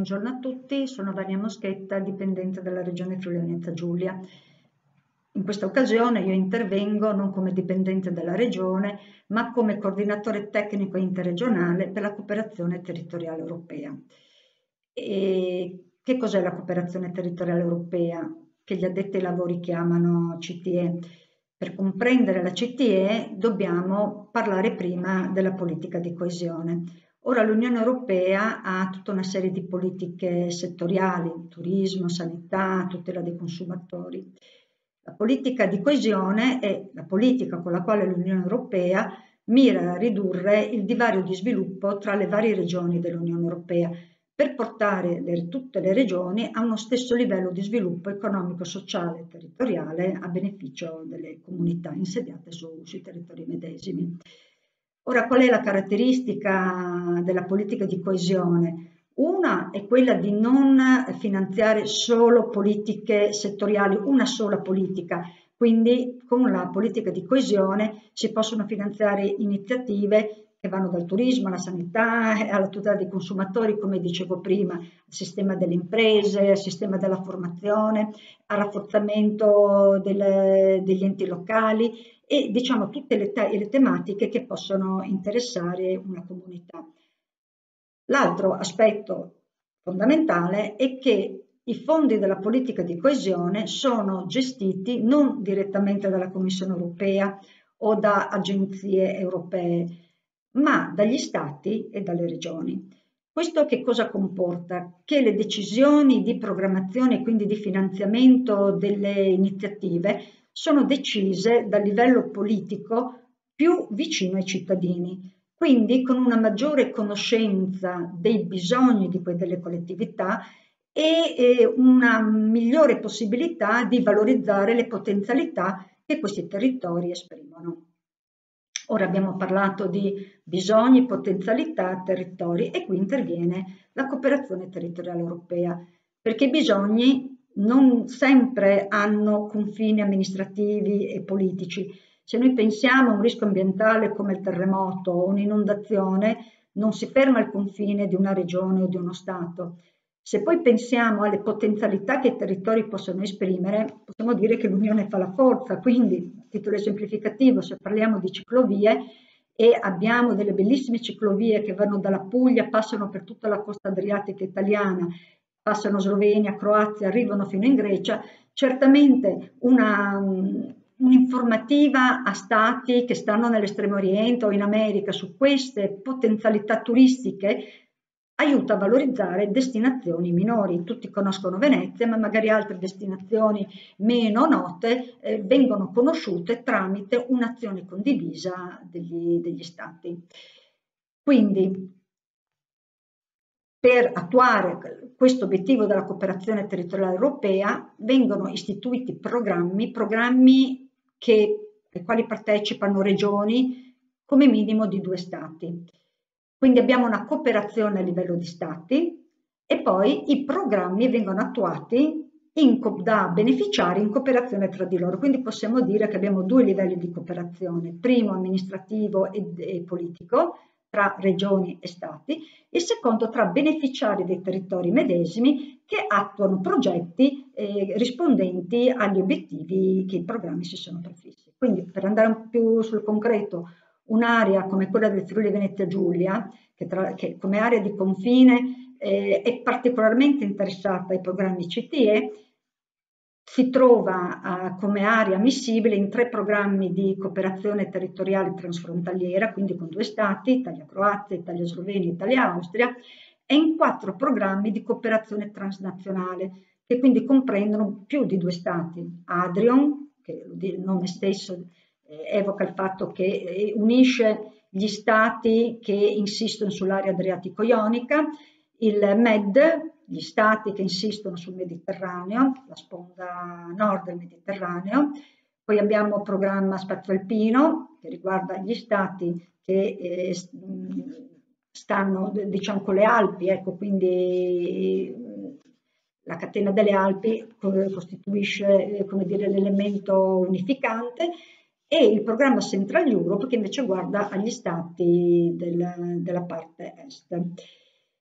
buongiorno a tutti, sono Vania Moschetta, dipendente della Regione Friuli-Venezia Giulia. In questa occasione io intervengo non come dipendente della Regione, ma come coordinatore tecnico interregionale per la cooperazione territoriale europea. E che cos'è la cooperazione territoriale europea? Che gli addetti ai lavori chiamano CTE. Per comprendere la CTE dobbiamo parlare prima della politica di coesione. Ora l'Unione Europea ha tutta una serie di politiche settoriali, turismo, sanità, tutela dei consumatori. La politica di coesione è la politica con la quale l'Unione Europea mira a ridurre il divario di sviluppo tra le varie regioni dell'Unione Europea per portare tutte le regioni a uno stesso livello di sviluppo economico, sociale e territoriale a beneficio delle comunità insediate sui territori medesimi. Ora, qual è la caratteristica della politica di coesione? Una è quella di non finanziare solo politiche settoriali, una sola politica, quindi con la politica di coesione si possono finanziare iniziative che vanno dal turismo alla sanità, alla tutela dei consumatori, come dicevo prima, al sistema delle imprese, al sistema della formazione, al rafforzamento degli enti locali e diciamo tutte le tematiche che possono interessare una comunità. L'altro aspetto fondamentale è che i fondi della politica di coesione sono gestiti non direttamente dalla Commissione europea o da agenzie europee, ma dagli Stati e dalle regioni. Questo che cosa comporta? Che le decisioni di programmazione e quindi di finanziamento delle iniziative sono decise dal livello politico più vicino ai cittadini, quindi con una maggiore conoscenza dei bisogni delle collettività e una migliore possibilità di valorizzare le potenzialità che questi territori esprimono. Ora abbiamo parlato di bisogni, potenzialità, territori e qui interviene la cooperazione territoriale europea, perché i bisogni non sempre hanno confini amministrativi e politici. Se noi pensiamo a un rischio ambientale come il terremoto o un'inondazione, non si ferma al confine di una regione o di uno Stato. Se poi pensiamo alle potenzialità che i territori possono esprimere, possiamo dire che l'unione fa la forza, quindi a titolo esemplificativo, se parliamo di ciclovie e abbiamo delle bellissime ciclovie che vanno dalla Puglia, passano per tutta la costa adriatica italiana, passano Slovenia, Croazia, arrivano fino in Grecia, certamente un'informativa a stati che stanno nell'Estremo Oriente o in America su queste potenzialità turistiche aiuta a valorizzare destinazioni minori. Tutti conoscono Venezia, ma magari altre destinazioni meno note vengono conosciute tramite un'azione condivisa degli Stati. Quindi, per attuare questo obiettivo della cooperazione territoriale europea vengono istituiti programmi ai quali partecipano regioni come minimo di 2 Stati. Quindi abbiamo una cooperazione a livello di Stati e poi i programmi vengono attuati da beneficiari in cooperazione tra di loro. Quindi possiamo dire che abbiamo 2 livelli di cooperazione, primo amministrativo e politico, tra regioni e Stati, il secondo tra beneficiari dei territori medesimi che attuano progetti rispondenti agli obiettivi che i programmi si sono prefissi. Quindi per andare più sul concreto, un'area come quella del Friuli Venezia Giulia, che come area di confine è particolarmente interessata ai programmi CTE, si trova come area ammissibile in 3 programmi di cooperazione territoriale transfrontaliera, quindi con 2 Stati, Italia-Croazia, Italia-Slovenia, Italia-Austria, e in 4 programmi di cooperazione transnazionale, che quindi comprendono più di 2 Stati. Adrion, che il nome stesso evoca il fatto che unisce gli Stati che insistono sull'area adriatico-ionica, il MED, gli Stati che insistono sul Mediterraneo, la sponda nord del Mediterraneo, poi abbiamo il programma Spazio Alpino che riguarda gli Stati che stanno diciamo con le Alpi, ecco, quindi la catena delle Alpi costituisce come dire l'elemento unificante, e il programma Central Europe che invece guarda agli Stati della parte est.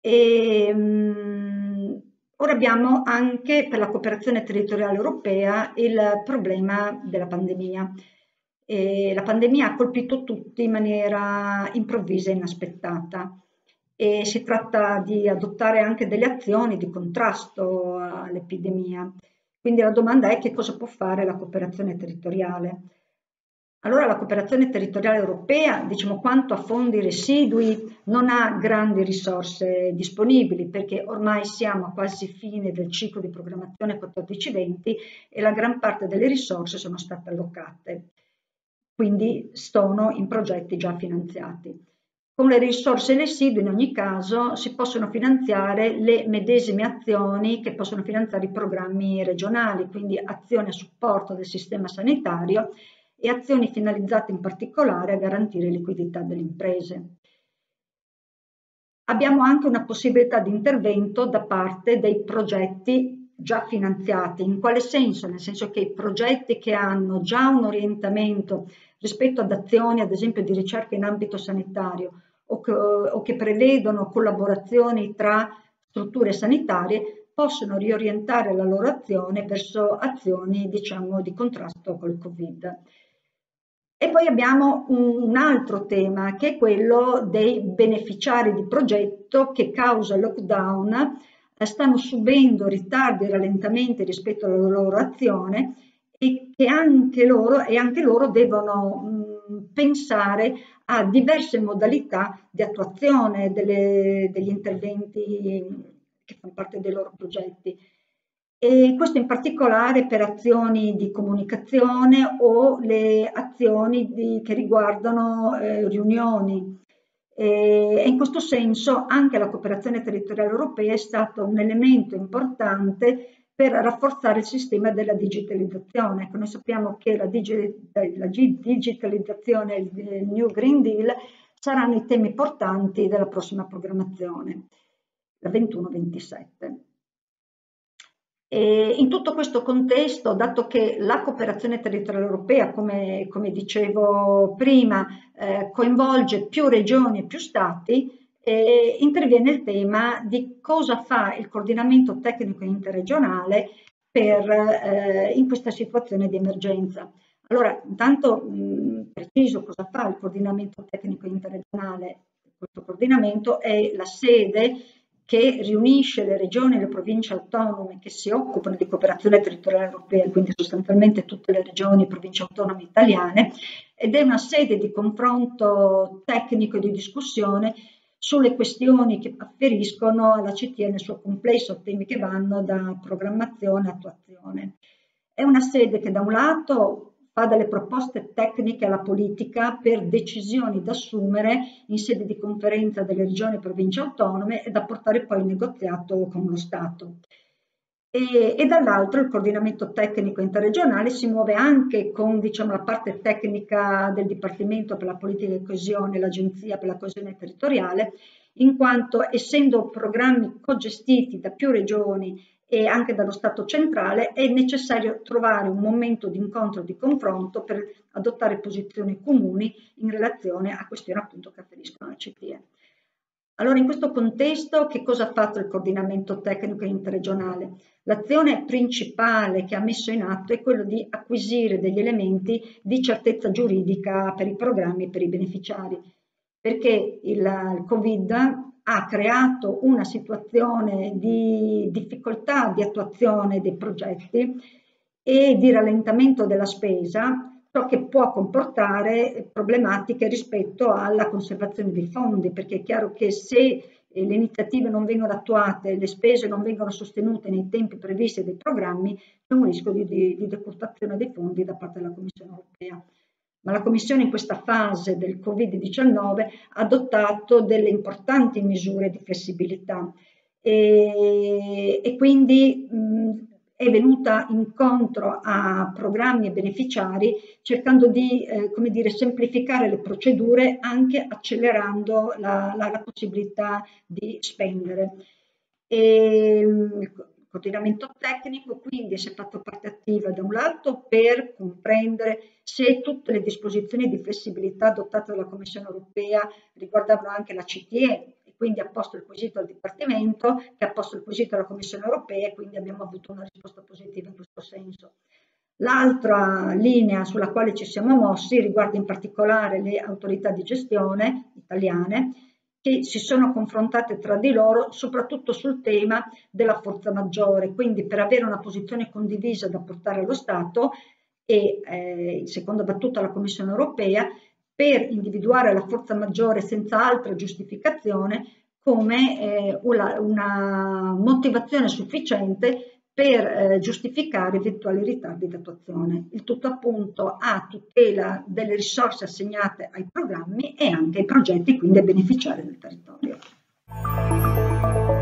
Ora abbiamo anche per la cooperazione territoriale europea il problema della pandemia. La pandemia ha colpito tutti in maniera improvvisa e inaspettata e si tratta di adottare anche delle azioni di contrasto all'epidemia. Quindi la domanda è: che cosa può fare la cooperazione territoriale? Allora la cooperazione territoriale europea, diciamo, quanto a fondi residui, non ha grandi risorse disponibili perché ormai siamo a quasi fine del ciclo di programmazione 14-20 e la gran parte delle risorse sono state allocate, quindi sono in progetti già finanziati. Con le risorse residue in ogni caso si possono finanziare le medesime azioni che possono finanziare i programmi regionali, quindi azioni a supporto del sistema sanitario e azioni finalizzate in particolare a garantire liquidità delle imprese. Abbiamo anche una possibilità di intervento da parte dei progetti già finanziati. In quale senso? Nel senso che i progetti che hanno già un orientamento rispetto ad azioni, ad esempio, di ricerca in ambito sanitario o che prevedono collaborazioni tra strutture sanitarie, possono riorientare la loro azione verso azioni, diciamo, di contrasto col Covid. E poi abbiamo un altro tema che è quello dei beneficiari di progetto che causa lockdown stanno subendo ritardi e rallentamenti rispetto alla loro azione e che anche loro devono pensare a diverse modalità di attuazione degli interventi che fanno parte dei loro progetti. E questo in particolare per azioni di comunicazione o le azioni che riguardano riunioni. E in questo senso anche la cooperazione territoriale europea è stato un elemento importante per rafforzare il sistema della digitalizzazione. Ecco, noi sappiamo che la digitalizzazione e il New Green Deal saranno i temi portanti della prossima programmazione, la 21-27. E in tutto questo contesto, dato che la cooperazione territoriale europea, come dicevo prima, coinvolge più regioni e più stati, interviene il tema di cosa fa il coordinamento tecnico interregionale in questa situazione di emergenza. Allora, intanto preciso cosa fa il coordinamento tecnico interregionale. Questo coordinamento è la sede che riunisce le regioni e le province autonome che si occupano di cooperazione territoriale europea, quindi sostanzialmente tutte le regioni e province autonome italiane, ed è una sede di confronto tecnico e di discussione sulle questioni che afferiscono alla CTE nel suo complesso, temi che vanno da programmazione a attuazione. È una sede che da un lato fa delle proposte tecniche alla politica per decisioni da assumere in sede di conferenza delle regioni e province autonome e da portare poi in negoziato con lo Stato. E dall'altro il coordinamento tecnico interregionale si muove anche con, diciamo, la parte tecnica del Dipartimento per la politica di coesione, l'Agenzia per la coesione territoriale, in quanto essendo programmi cogestiti da più regioni e anche dallo Stato centrale è necessario trovare un momento di incontro e di confronto per adottare posizioni comuni in relazione a questioni appunto che afferiscono alla CTE. Allora, in questo contesto, che cosa ha fatto il coordinamento tecnico interregionale? L'azione principale che ha messo in atto è quello di acquisire degli elementi di certezza giuridica per i programmi e per i beneficiari, perché il Covid ha creato una situazione di difficoltà di attuazione dei progetti e di rallentamento della spesa, ciò che può comportare problematiche rispetto alla conservazione dei fondi, perché è chiaro che se le iniziative non vengono attuate, le spese non vengono sostenute nei tempi previsti dai programmi, c'è un rischio di decurtazione dei fondi da parte della Commissione europea. Ma la Commissione in questa fase del Covid-19 ha adottato delle importanti misure di flessibilità e quindi è venuta incontro a programmi e beneficiari cercando di come dire, semplificare le procedure anche accelerando la possibilità di spendere. Il coordinamento tecnico quindi si è fatto parte attiva da un lato per comprendere se tutte le disposizioni di flessibilità adottate dalla Commissione europea riguardavano anche la CTE, quindi ha posto il quesito al Dipartimento, che ha posto il quesito alla Commissione europea, e quindi abbiamo avuto una risposta positiva in questo senso. L'altra linea sulla quale ci siamo mossi riguarda in particolare le autorità di gestione italiane, che si sono confrontate tra di loro soprattutto sul tema della forza maggiore, quindi per avere una posizione condivisa da portare allo Stato e, seconda battuta, alla Commissione europea, per individuare la forza maggiore senza altra giustificazione come una motivazione sufficiente per giustificare eventuali ritardi di attuazione. Il tutto appunto a tutela delle risorse assegnate ai programmi e anche ai progetti, quindi ai beneficiari del territorio.